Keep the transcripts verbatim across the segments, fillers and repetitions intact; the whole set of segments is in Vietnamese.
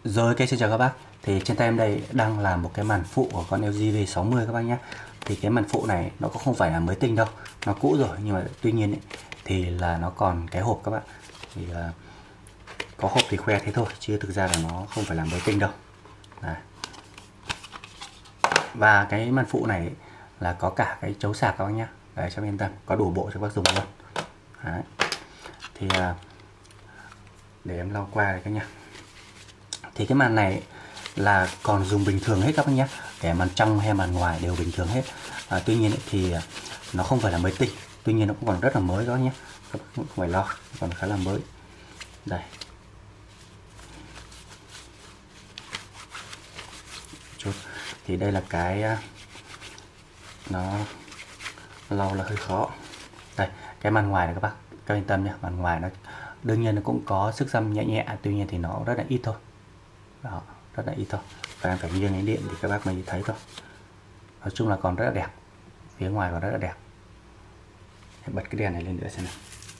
Rồi, ok, xin chào các bác. Thì trên tay em đây đang là một cái màn phụ của con lờ giê vê sáu mươi các bác nhé. Thì cái màn phụ này nó cũng không phải là mới tinh đâu, nó cũ rồi, nhưng mà tuy nhiên ấy, thì là nó còn cái hộp các bạn. Thì uh, có hộp thì khoe thế thôi, chứ thực ra là nó không phải là mới tinh đâu. Đấy. Và cái màn phụ này là có cả cái chấu sạc các bác nhé. Đấy, cho yên tâm, có đủ bộ cho bác dùng luôn. Đấy. Thì uh, để em lau qua đây các nhá. Thì cái màn này là còn dùng bình thường hết các bác nhé, kể màn trong hay màn ngoài đều bình thường hết. À, tuy nhiên thì nó không phải là mới tinh, tuy nhiên nó cũng còn rất là mới đó nhé, các bác cũng không phải lo, còn khá là mới. Đây, chút thì đây là cái nó lau là hơi khó. Đây, cái màn ngoài này các bác, các yên tâm nhé, màn ngoài nó đương nhiên nó cũng có sức xăm nhẹ nhẹ, tuy nhiên thì nó rất là ít thôi. Đó, rất là ít thôi, và em phải nghiêng đến điện thì các bác mới thấy thôi. Nói chung là còn rất là đẹp, phía ngoài còn rất là đẹp. Em bật cái đèn này lên nữa xem nào.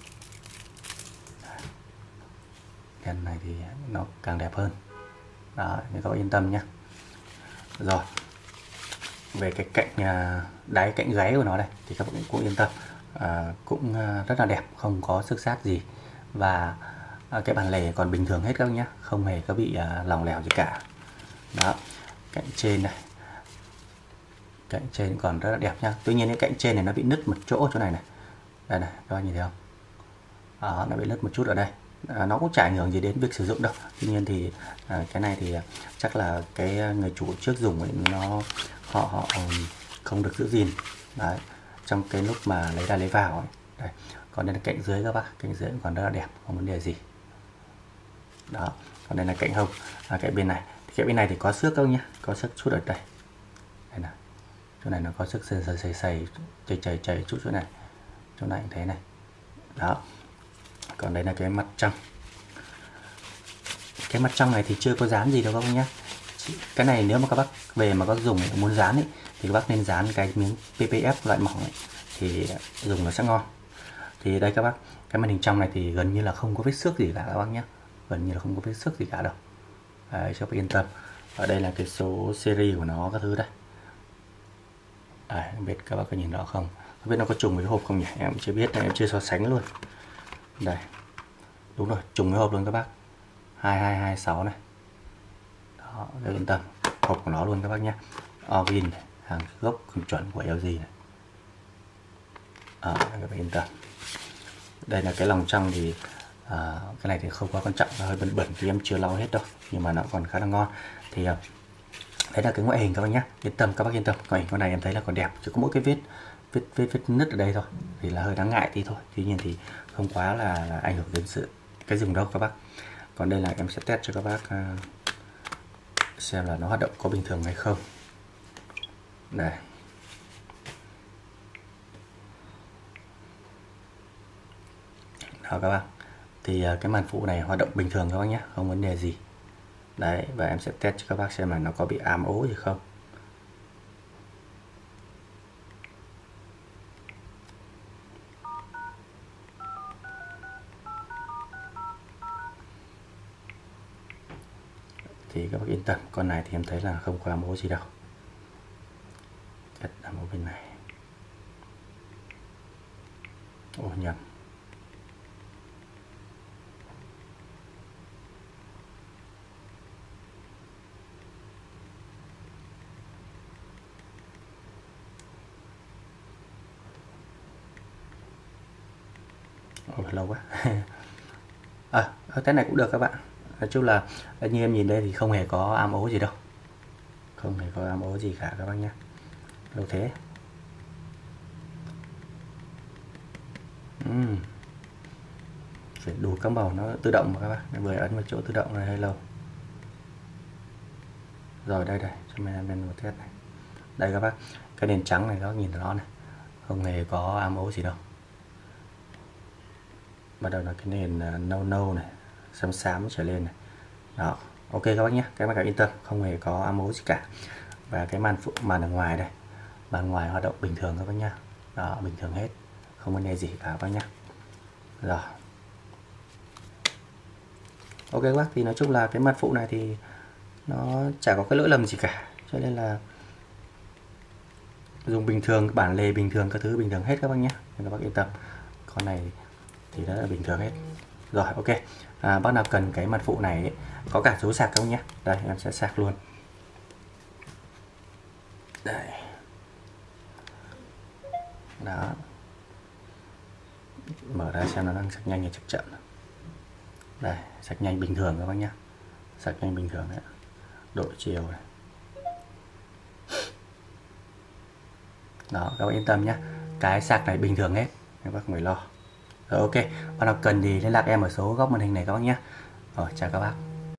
Đèn này thì nó càng đẹp hơn. Đó, các bác yên tâm nhé. Rồi, về cái cạnh đáy, cạnh gáy của nó đây thì các bạn cũng yên tâm, à, cũng rất là đẹp, không có xước xát gì. Và cái bàn lề còn bình thường hết các bác nhé, không hề có bị lỏng lẻo gì cả. Đó, cạnh trên này, cạnh trên còn rất là đẹp nhá. Tuy nhiên cái cạnh trên này nó bị nứt một chỗ chỗ này này, đây này, các bạn nhìn thấy không? Đó, nó bị nứt một chút ở đây. À, nó cũng chả ảnh hưởng gì đến việc sử dụng đâu. Tuy nhiên thì à, cái này thì chắc là cái người chủ trước dùng ấy, nó họ họ không được giữ gìn. Đấy, trong cái lúc mà lấy ra lấy vào ấy. Đây, còn đây là cạnh dưới các bác, cạnh dưới còn rất là đẹp, không vấn đề gì. Đó, còn đây là cạnh hông, à, cạnh bên này, cạnh bên này thì có xước không nhá, có xước chút ở đây. Đây này, chỗ này nó có xước sầy sầy sầy sầy chảy chảy chảy chút chỗ này, chỗ này cũng thế này. Đó, còn đây là cái mặt trong. Cái mặt trong này thì chưa có dán gì đâu các bác nhé. Cái này nếu mà các bác về mà các dùng muốn dán ấy, thì các bác nên dán cái miếng pê pê ép loại mỏng ấy, thì dùng nó sẽ ngon. Thì đây các bác, cái màn hình trong này thì gần như là không có vết xước gì cả các bác nhé, gần như là không có vết xước gì cả đâu. Đấy, cho các bác yên tâm. Ở đây là cái số series của nó các thứ đây. Đấy, không biết các bác có nhìn rõ không, không biết nó có trùng với hộp không nhỉ, em chưa biết, em chưa so sánh luôn. Đây, đúng rồi, trùng với hộp luôn các bác, hai hai hai sáu này. Đó, rất yên tâm, hộp của nó luôn các bác nhé. Origin, hàng gốc chuẩn của lờ giê này. Đó, các bác yên tâm. Đây là cái lòng trong thì à, cái này thì không quá quan trọng, hơi bẩn bẩn thì em chưa lau hết đâu, nhưng mà nó còn khá là ngon. Thì à, đấy là cái ngoại hình các bác nhé, yên tâm, các bác yên tâm. Ngoại hình con này em thấy là còn đẹp, chỉ có mỗi cái vết vết vết vết nứt ở đây thôi, thì là hơi đáng ngại tí thôi. Tuy nhiên thì không quá là, là ảnh hưởng đến sự cái dùng đâu các bác. Còn đây là em sẽ test cho các bác uh, xem là nó hoạt động có bình thường hay không. Đây, đó các bác, thì uh, cái màn phụ này hoạt động bình thường các bác nhé, không vấn đề gì. Đấy, và em sẽ test cho các bác xem là nó có bị ám ố gì không. Thì các bác yên tâm, con này thì em thấy là không có ám ố gì đâu. Chất ám ố bên này. Ồ, nhầm. Ồ, lâu quá. À, cái này cũng được các bạn. Nói chung là như em nhìn đây thì không hề có ám ố gì đâu, không hề có ám ố gì cả các bác nhé. Lâu thế. uhm. Phải đủ các màu nó tự động mà các bác, vừa ấn vào chỗ tự động này hơi lâu. Rồi đây đây, cho mình lên một test này. Đây các bác, cái nền trắng này đó, nhìn nó này, không hề có ám ố gì đâu. Bắt đầu là cái nền nâu nâu này, xám xám trở lên này. Đó, ok các bác nhé, các bác yên tâm, không hề có ám ố gì cả. Và cái màn phụ, màn ở ngoài đây, màn ngoài hoạt động bình thường các bác nhá. Đó, bình thường hết, không vấn đề gì cả các bác nhá. Rồi, ok các bác, thì nói chung là cái màn phụ này thì nó chả có cái lỗi lầm gì cả, cho nên là dùng bình thường, bản lề bình thường, các thứ bình thường hết các bác nhé, nên các bác yên tâm. Con này thì đã là bình thường hết rồi. Ok, à, bác nào cần cái mặt phụ này ấy, có cả số sạc các bác nhé. Đây em sẽ sạc luôn. Đây. Đó, mở ra xem nó đang sạc nhanh hay sạc chậm. Đây, sạc nhanh bình thường các bác nhé, sạc nhanh bình thường đấy, độ chiều này. Đó, các bác yên tâm nhé, cái sạc này bình thường hết, các bác không phải lo. Rồi ok, bác nào cần thì liên lạc em ở số góc màn hình này các bác nhé. Rồi chào các bác.